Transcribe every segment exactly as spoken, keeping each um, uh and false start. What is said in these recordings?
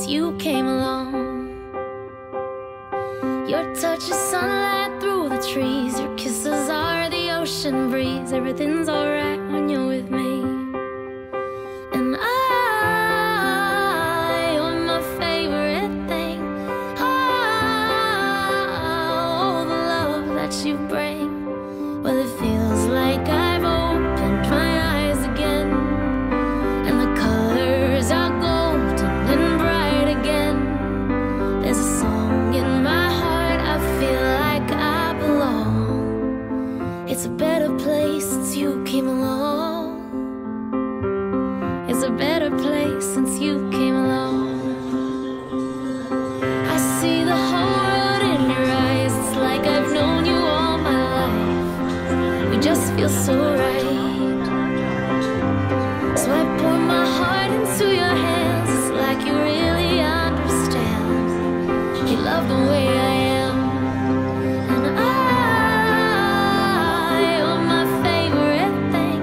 since you came along. Your touch is sunlight through the trees. Your kisses are the ocean breeze. Everything's alright when you're with me. And I, you're my favorite thing. Oh, the love that you bring. Well, it feels like I've opened my eyes again, and the colors are golden and bright again. There's a song in my heart, I feel like I belong. It's a better place since you came along. It's a better place since you came along. I see the whole world in your eyes. It's like I've known you all my life. We just feel so right. So I pour my heart into your hands. It's like you really understand. You love the way I am. And I, you're my favorite thing.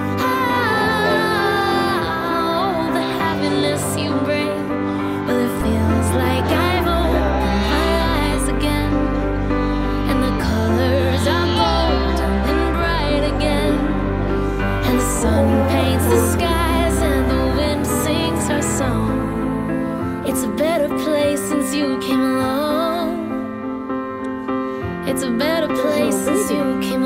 Oh, the happiness you bring. Well, it feels like I've opened my eyes again, and the colors are golden and bright again. And the sun paints the skies and the wind sings her song. It's a better place since you came along. It's a better place since you came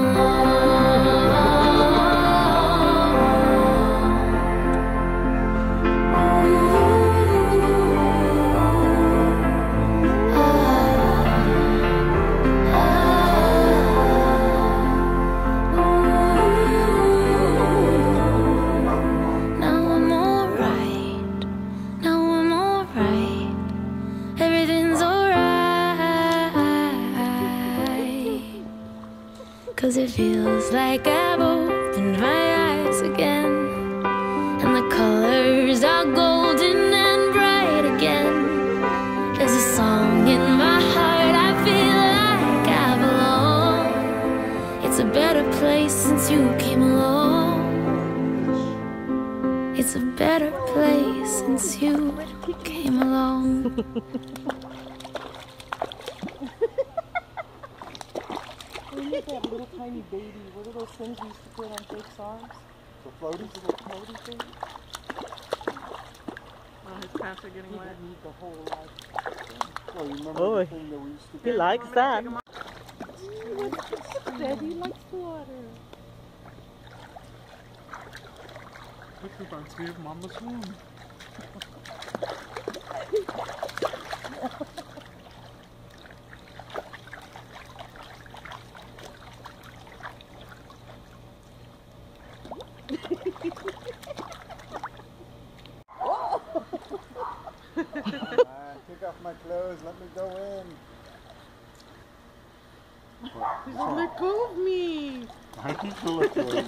along. Now I'm alright. Now I'm alright. Everything's alright. Cause it feels like I've opened my eyes again, and the colors are golden and bright again. There's a song in my heart, I feel like I belong. It's a better place since you came along. It's a better place since you came along. Look at that little tiny baby. What are those things we used to put on Jake's arms? The floaties? The little floaty thing? Oh, his pants are getting He wet. would need the whole life. Well, you remember Oh, the thing that we used to he do? likes that. Daddy likes the water. Look who reminds me of Mama's womb. Ah, kick off my clothes, let me go in. He's like, let go of me. I think you look good.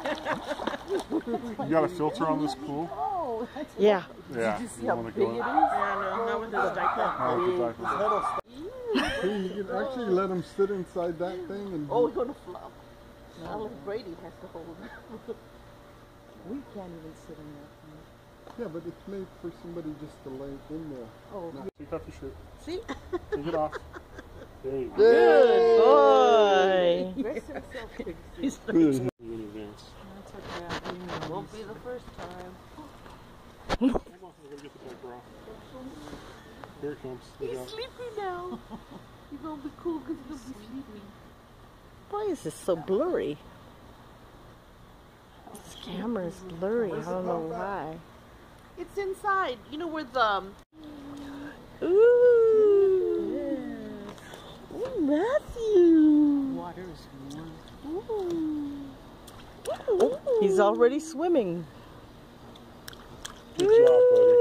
You got a filter on this pool? Oh, that's Yeah. Yeah. Did you see You how wanna big go it in? is? Yeah, no, not with his diaper. Oh, good diaper. His head'll stop. Hey, you can actually let him sit inside that thing and Oh, we're gonna flop. Now Brady has to hold it. We can't even sit in that thing. yeah, but it's made for somebody just to lay in there. Oh, No, take off your shirt. see? Take it off. There you go. Good boy. Dress himself big. He's In advance. That's okay. Won't be the first time. Hold on, we're gonna get the diaper off. Here it comes. Look He's out. sleepy now. He's gonna be cool because he's gonna be sleepy. Why is this so blurry? This camera is blurry. I don't know why. It's inside. You know where the... Um, Ooh. Ooh, Matthew. Water is warm. Oh, he's already swimming. Good job, buddy.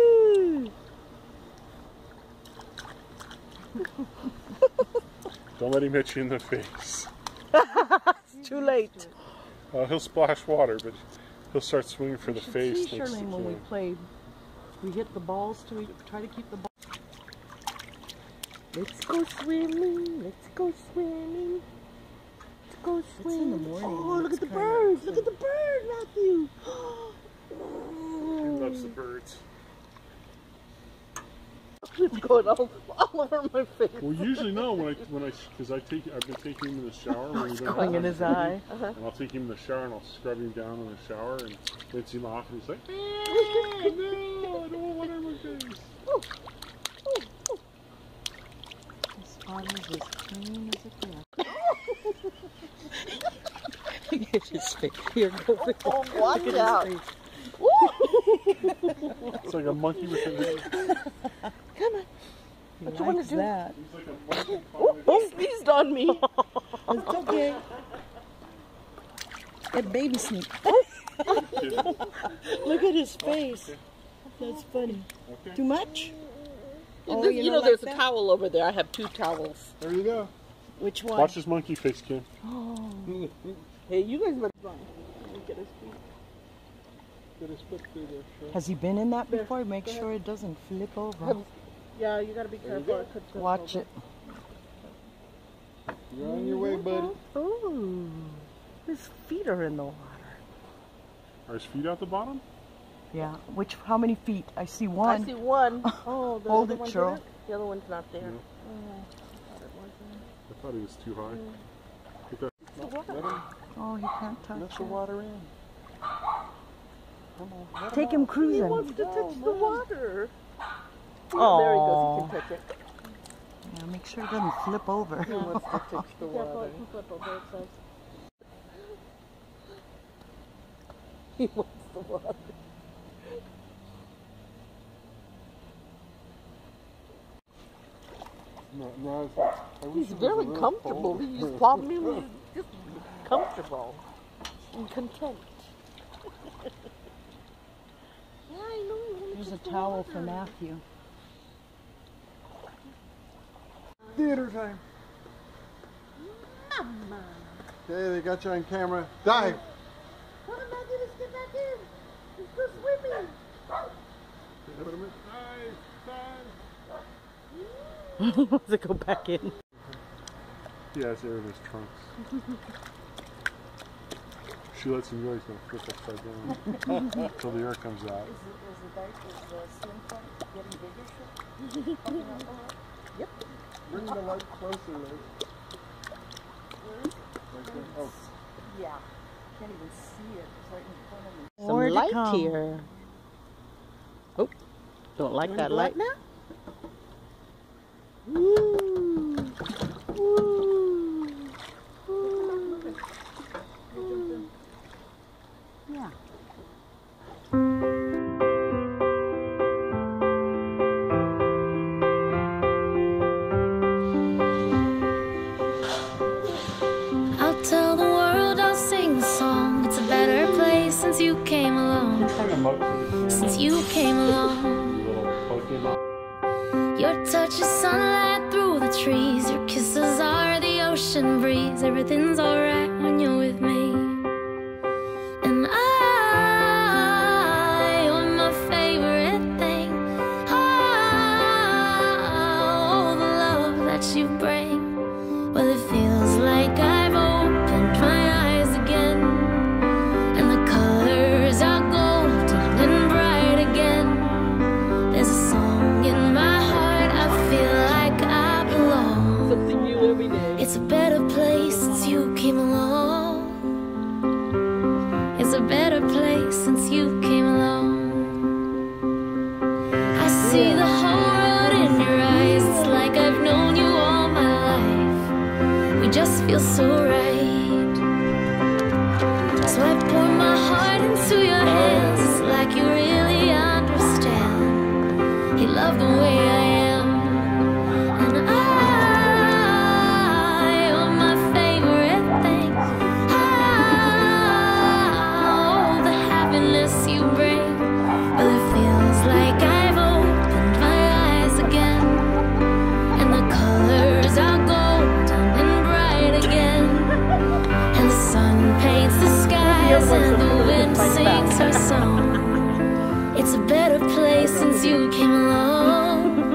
Don't let him hit you in the face. It's too late. Uh, he'll splash water, but he'll start swinging for the face. See, next to Charlene, when we Kim. played, we hit the balls to try to keep the ball. Let's go swimming. Let's go swimming. Let's go swimming. It's in the morning. Oh, look It's at the kinda- birds. Look at the bird, Matthew. He loves the birds. It's going all, all over my face. Well, usually no. When I when I because I take I've been taking him in the shower. When It's going in his eye. Uh-huh. And I'll take him in the shower and I'll scrub him down in the shower and rinse him off and he's like, ah, no, I don't want water in my face. His father's as clean as a can. Look at his face. Here, go for it. Oh, watch Look at out. his face. It's like a monkey with a head. Come on. He What you want likes to do? that. He's like a monkey. Oh, he sneezed on me. It's okay. Get baby sneak. Look at his face. That's funny. Okay. Too much? Oh, This- you you don't know, there's like a that? towel over there. I have two towels. There you go. Which one? Watch this monkey face, Kim. Oh. Hey, you guys better run. Let me get his feet. Get his foot through there. Sure. Has he been in that before? Make sure it doesn't flip over. Have- Yeah, you gotta be careful. It could flip Watch over. it. You're on your way, buddy. Ooh, his feet are in the water. Are his feet out the bottom? Yeah. Which? How many feet? I see I one. see one. Oh, the Hold other it, one Cheryl. didn't? The other one's not there. No. Oh, I thought it wasn't. I thought he was too high. Get that. Let him Oh, he can't touch let the it. water in. Come on. Let Take him He cruising. wants to touch the water. Oh, There he goes. He can touch it. Yeah, make sure it doesn't flip over. He wants to touch the water. Flip over, it says. He wants the water. No, no, it's- I wish He's it was a very little comfortable. colder. He's probably just comfortable and content. Yeah, I know. he wants Here's a just the towel water. for Matthew. Theater time. Mama. Okay, they got you on camera. Dive. What am I going to get back in? Let's go swimming. Dive, dive. He wants to go back in. He has air in his trunks. She lets him go, he's going to flip upside down until the air comes out. Bring the light closer, Liz. Right there. Oh, Yeah. Can't even see it. It's right in front of me. Some More to light come. here. Oh, don't like that light now? Ooh. Ooh. Ooh. Yeah. I'll tell the world, I'll sing the song. It's a better place since you came along. hang him up to the camera. Since you came along. Little Pokemon. Your touch is sunlight through the trees. Your kisses are the ocean breeze. Everything's alright when you're with me. And I, you're my favorite thing. Oh, the love that you bring. Well, it feels like I've opened my eyes again. And the colors are golden and bright again. There's a song in my heart, I feel like I belong. Something new every day. It's a better place since you came along. It's a better place since you came along. I see the whole world in your eyes. It's like I've known you all my life. We just feel so right. So I pour my heart into your hands. It's like you really understand. You love the way I am. And I, you're my favorite thing. Oh, the happiness you bring. Well, it feels like I've opened my eyes again. And the colors are golden and bright again. And the sun paints the skies and the wind sings her song. It's a better place since you came along.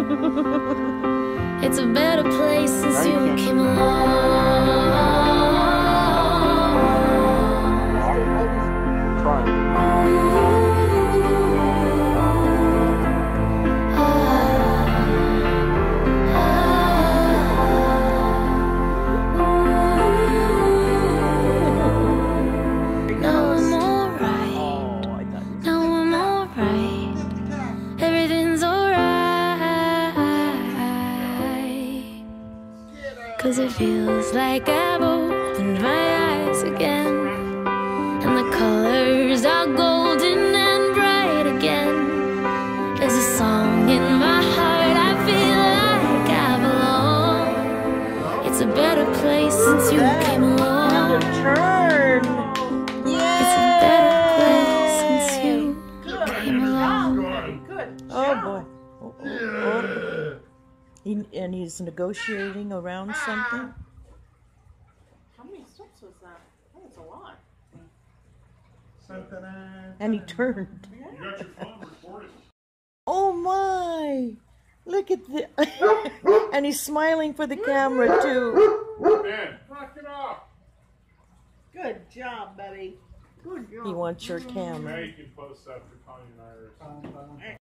'cause it feels like I've opened my eyes again, and the colors are golden and bright again. There's a song in my heart, I feel like I belong. It's a better place since you came along. Turn. It's a better place since you came along. Oh boy. Oh, oh, oh. He, and he's negotiating around something. How many steps was that? Oh, it's a lot. And he turned. You got your phone recording. Oh my! Look at the. And he's smiling for the camera too. Ben, knock it off. Good job, buddy. Good job. He wants your camera. Now you can post that for Connie and Iris.